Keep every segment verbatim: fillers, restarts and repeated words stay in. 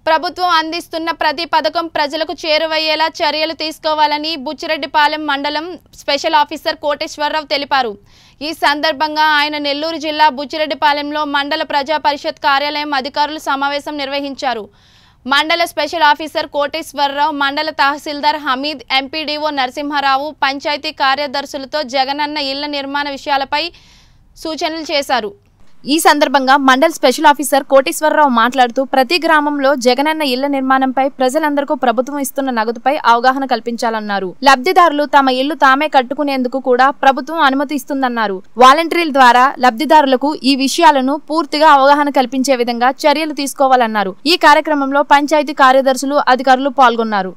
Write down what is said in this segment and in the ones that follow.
ప్రభుత్వం అందిస్తున్న ప్రతి పథకం ప్రజలకు చేరువయ్యేలా చర్యలు తీసుకోవాలని బుచ్చిరెడ్డిపాలెం మండలం స్పెషల్ ఆఫీసర్ కోటేశ్వరరావు తెలిపారు। ఈ సందర్భంగా ఆయన నెల్లూరు జిల్లా బుచ్చిరెడ్డిపాలెంలో మండల ప్రజా పరిషత్ కార్యాలయం అధికారుల సమావేశం నిర్వహించారు। మండల special officer Koteswararao, mandal tahsildar Hameed, MPDO Narasimharao, panchayat కార్యదర్శులతో జగనన్న ఇళ్ల నిర్మాణ విషయాలపై సూచనలు చేశారు। ఈ సందర్భంగా మండల్ స్పెషల్ ఆఫీసర్ కోటేశ్వరరావు మాట్లాడుతూ ప్రతి గ్రామంలో జగనన్న ఇళ్ల నిర్మాణంపై ప్రజలందరికీ ప్రభుత్వం ఇస్తున్న నగదుపై అవగాహన కల్పించాలన్నారు। లబ్ధిదారులు తమ ఇల్లు తామే కట్టుకునేందుకు కూడా ప్రభుత్వం అనుమతి ఇస్తుందన్నారు। వాలంటీర్ల ద్వారా లబ్ధిదారులకు ఈ విషయాలను పూర్తిగా అవగాహన కల్పించే విధంగా చర్యలు తీసుకోవాలన్నారు। ఈ కార్యక్రమంలో పంచాయతీ కార్యదర్శులు, అధికారులు పాల్గొన్నారు।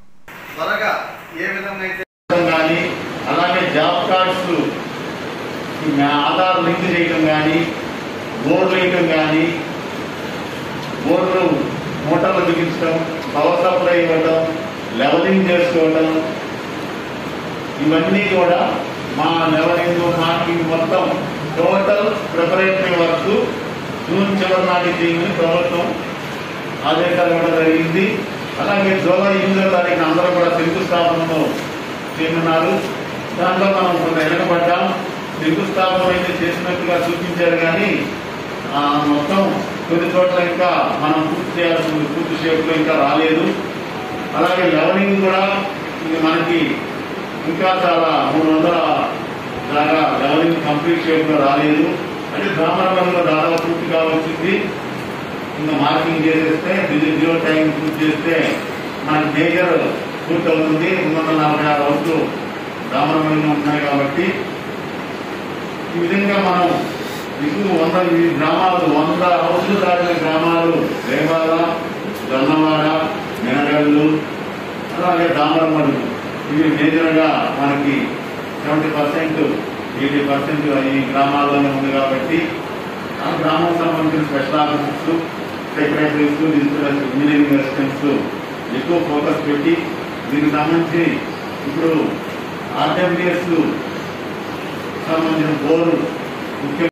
బోర్లు వేయటం కానీ, బోర్లు మోటార్లు బిగించడం, పవర్ సప్లై ఇవ్వటం, లెవలింగ్ చేసుకోవటం, ఇవన్నీ కూడా మా లెవలింగ్ మార్కింగ్ మొత్తం టోటల్ ప్రిపరేటరీ వర్క్ జూన్ చివరి నాటి చేయమని ప్రభుత్వం ఆదేశాలు ఇవ్వడం జరిగింది। అలాగే జూలై ఎనిమిదో తారీఖున అందరూ కూడా శంకుస్థాపనలో చేయనున్నారు। దాంట్లో మనం కొంత వెనకబడ్డాం। శంకుస్థాపన అయితే చేసినట్టుగా చూపించారు కానీ మొత్తం కొన్ని చోట్ల ఇంకా మనం పూర్తి చేయాల్సింది పూర్తి షేప్లో ఇంకా రాలేదు। అలాగే లెవలింగ్ కూడా మనకి ఇంకా చాలా మూడు వందల దాకా లెవలింగ్ కంప్లీట్ షేప్లో రాలేదు। అంటే గ్రామాలలో దాదాపు పూర్తిగా వచ్చింది। ఇంకా మార్కింగ్ చేసేస్తే జీరో టైం పూర్తి చేస్తే మనకి మేజర్ పూర్తి అవుతుంది। రెండు వందల నలభై ఆరు రోజులు గ్రామాలలో ఉన్నాయి కాబట్టి ఈ విధంగా మనం ఇటు వంద ఈ గ్రామాలు వంద హౌసులు దాటిన గ్రామాలు రేవాడ, జొన్నవాడ, మెనగళ్ళు, అలాగే దామరమడు, ఇవి మేజర్గా మనకి సెవెంటీ పర్సెంట్ ఎయిటీ పర్సెంట్ ఈ గ్రామాల్లోనే ఉంది కాబట్టి ఆ గ్రామం సంబంధించిన special officers, secretaries, digital engineering assistants ఎక్కువ ఫోకస్ పెట్టి దీనికి సంబంధించి ఇప్పుడు ఆర్డబ్ల్యూఎస్ సంబంధించిన బోర్డు ముఖ్య